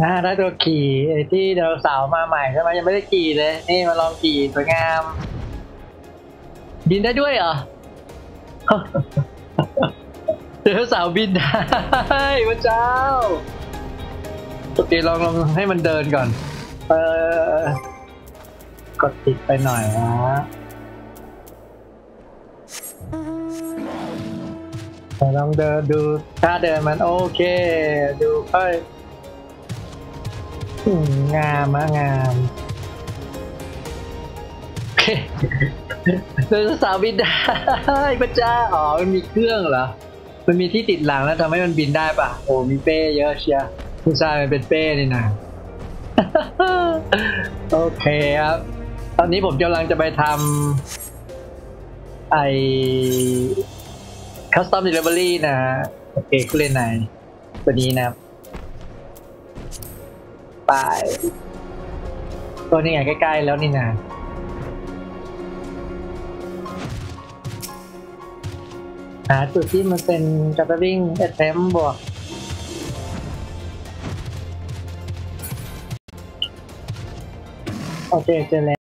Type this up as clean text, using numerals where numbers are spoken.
ได้ตัวขี่ไอ้ที่ไดโนเสาร์มาใหม่ใช่ไหมยังไม่ได้ขี่เลยนี่มาลองขี่สวยงามบินได้ด้วยเหรอไดโนเสาร์บินได้พระเจ้าโอเคลองให้มันเดินก่อนกดติดไปหน่อยนะลองเดินดูถ้าเดินมันโอเคดูค่อยงามมากงามไดโนเสาร์บินได้พระเจ้าอ๋อมันมีเครื่องเหรอมันมีที่ติดหลังแล้วทำให้มันบินได้ปะโอ้มีเป้เยอะเชียผู้ชายมันเป็นเป้นี่นะโอเคครับตอนนี้ผมกำลังจะไปทำCustom Delivery นะโอเคคุณเล่นไหนตัวนี้นะไปตัวนี้ไงใกล้ๆแล้วนี่นะหาจุดที่มันเป็นgathering attempt บวกโอเคเจอแล้ว